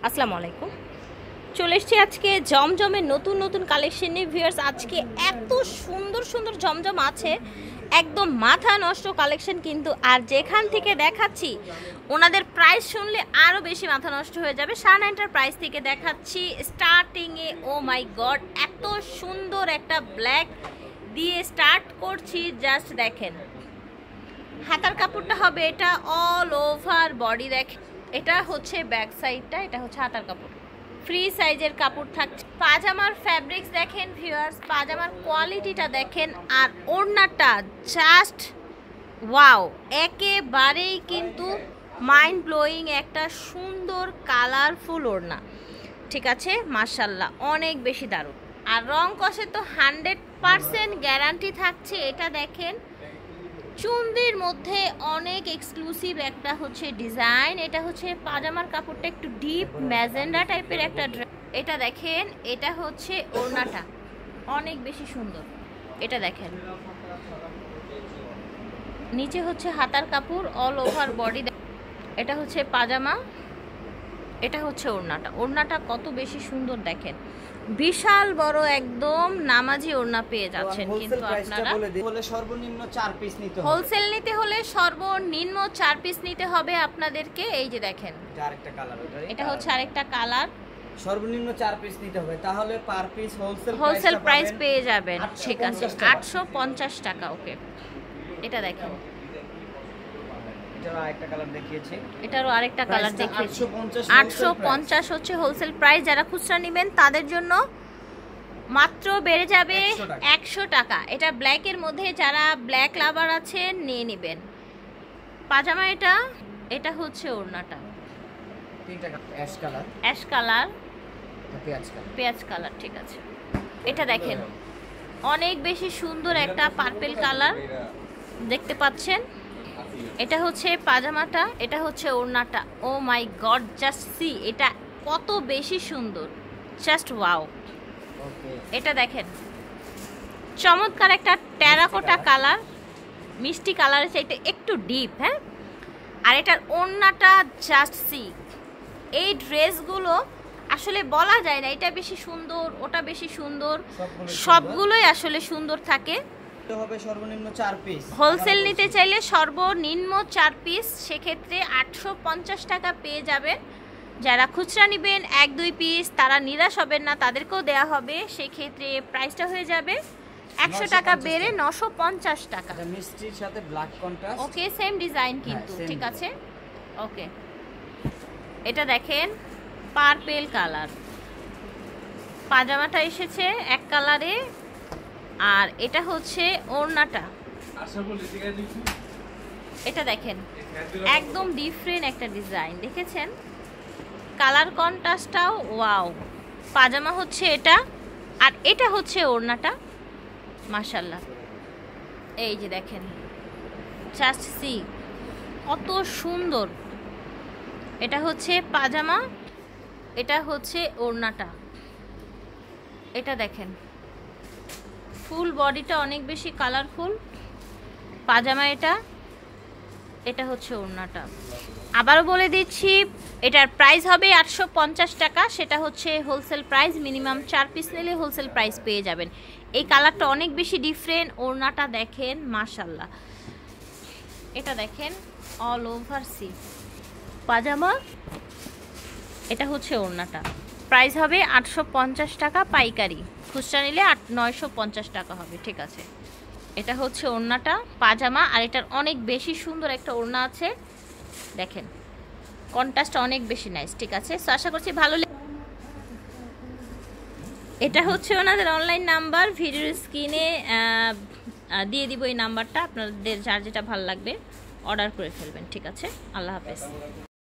আসসালামু আলাইকুম। চলে এসেছি আজকে জমজমের নতুন নতুন কালেকশন নিয়ে। ভিউয়ার্স, আজকে এত সুন্দর সুন্দর জমজম আছে, একদম মাথা নষ্ট কালেকশন কিন্তু। আর যেখান থেকে দেখাচ্ছি ওনাদের প্রাইস শুনলে আরও বেশি মাথা নষ্ট হয়ে যাবে। শাহনাইনটার প্রাইস থেকে দেখাচ্ছি স্টার্টিংয়ে। ও মাই গড, এত সুন্দর একটা ব্ল্যাক দিয়ে স্টার্ট করছি। জাস্ট দেখেন, হাতার কাপড়টা হবে এটা অল ওভার বডি। দেখেন, এটা হচ্ছে ব্যাক সাইডটা, এটা হচ্ছে হাতার কাপড়। ফ্রি সাইজের কাপড় থাকছে। পাজামার ফ্যাব্রিক্স দেখেন ভিউয়ার্স, পাজামার কোয়ালিটিটা দেখেন। আর ওড়নাটা জাস্ট ওয়াও, একেবারেই কিন্তু মাইন্ড ব্লোয়িং একটা সুন্দর কালারফুল ওড়না। ঠিক আছে, মাশাল্লাহ, অনেক বেশি দারুণ। আর রং কষে তো 100% গ্যারান্টি থাকছে। এটা দেখেন, চুন্দির মধ্যে অনেক এক্সক্লুসিভ একটা হচ্ছে ডিজাইন। এটা হচ্ছে পাজামার কাপড়টা একটু ডিপ ম্যাজেন্ডা টাইপের একটা ড্রেস। এটা দেখেন, এটা হচ্ছে ওড়নাটা অনেক বেশি সুন্দর। এটা দেখেন, নিচে হচ্ছে হাতার কাপড় অল ওভার বডি। এটা হচ্ছে পাজামা, এটা হচ্ছে ওড়নাটা। ওড়নাটা কত বেশি সুন্দর দেখেন, বিশাল বড় একদম নামাজি ওড়না পেয়ে যাচ্ছেন। কিন্তু আপনারা সর্বনিম্ন 4 পিস নিতে হবে। হোলসেল নিতে হলে সর্বনিম্ন 4 পিস নিতে হবে আপনাদেরকে। এই যে দেখেন, আরেকটা কালার, এটা হচ্ছে আরেকটা কালার। সর্বনিম্ন 4 পিস নিতে হবে, তাহলে পার পিস হোলসেল প্রাইস পেয়ে যাবেন। ঠিক আছে, 850 টাকা। ওকে, এটা দেখেন, এটারও আরেকটা কালার দেখিয়েছি। এটারও আরেকটা কালার দেখিয়েছি। 850 হচ্ছে হোলসেল প্রাইস। যারা খুচরা নেবেন তাদের জন্য মাত্র বেড়ে যাবে 100 টাকা। এটা ব্ল্যাকের মধ্যে যারা ব্ল্যাক লাভার আছেন নিয়ে নেবেন। পাজামা এটা, এটা হচ্ছে ওড়নাটা, তিনটা অ্যাশ কালার, অ্যাশ কালার, পেঁয়াজ কালার, পেঁয়াজ কালার। ঠিক আছে, এটা দেখেন, অনেক বেশি সুন্দর একটা পার্পল কালার দেখতে পাচ্ছেন। এটা হচ্ছে পাজামাটা, এটা হচ্ছে ওড়নাটা। Oh my god, just see, এটা কত বেশি সুন্দর, জাস্ট ওয়াও। এটা দেখেন, চমৎকার একটা টেরাকোটা কালার, মিষ্টি কালার, এটা একটু ডিপ। হ্যাঁ, আর এটার ওড়নাটা জাস্ট সি। এই ড্রেসগুলো আসলে বলা যায় না এটা বেশি সুন্দর ওটা বেশি সুন্দর, সবগুলোই আসলে সুন্দর থাকে। হবে সর্বনিম্ন 4 পিস। হোলসেল নিতে চাইলে সর্বনিম্ন 4 পিস, সেক্ষেত্রে 850 টাকা পেয়ে যাবেন। যারা খুচরা নেবেন 1-2 পিস, তারা নিরাশ হবেন না, তাদেরকেও দেয়া হবে। সেক্ষেত্রে প্রাইসটা হয়ে যাবে 100 টাকা বেড়ে 950 টাকা। মিষ্টির সাথে black contrast. Okay, same design কিন্তু। ঠিক আছে, ওকে, এটা দেখেন পার্পল কালার। পাজামাটা এসেছে এক কালারে, আর এটা হচ্ছে ওড়নাটা। এটা দেখেন, একদম ডিফারেন্ট একটা ডিজাইন, দেখেছেন কালার কন্ট্রাস্টটাও ওয়াও। পাজামা হচ্ছে এটা, আর এটা হচ্ছে ওড়নাটা। মাশাল্লাহ, এই যে দেখেন, জাস্ট সি, কত সুন্দর। এটা হচ্ছে পাজামা, এটা হচ্ছে ওড়নাটা। এটা দেখেন, ফুল বডিটা অনেক বেশি কালারফুল। পাজামা এটা, এটা হচ্ছে ওড়নাটা। আবারও বলে দিচ্ছি, এটার প্রাইস হবে 850 টাকা। সেটা হচ্ছে হোলসেল প্রাইস। মিনিমাম 4 পিস নিলে হোলসেল প্রাইস পেয়ে যাবেন। এই কালারটা অনেক বেশি ডিফারেন্ট। ওড়নাটা দেখেন, মাশাল্লাহ। এটা দেখেন, অল ওভার সি। পাজামা, এটা হচ্ছে ওড়নাটা। প্রাইস হবে 850 টাকা পাইকারি, খুচরা নিলে 950 টাকা হবে। ঠিক আছে, এটা হচ্ছে ওড়নাটা, পাজামা। আর এটার অনেক বেশি সুন্দর একটা ওড়না আছে, দেখেন কন্ট্রাস্ট অনেক বেশি নাইস। ঠিক আছে, সো আশা করছি ভালো। এটা হচ্ছে ওনাদের অনলাইন নাম্বার, ভিডিওর স্ক্রিনে দিয়ে দিব এই নাম্বারটা। আপনাদের যার যেটা ভালো লাগবে অর্ডার করে ফেলবেন। ঠিক আছে, আল্লাহ হাফেজ।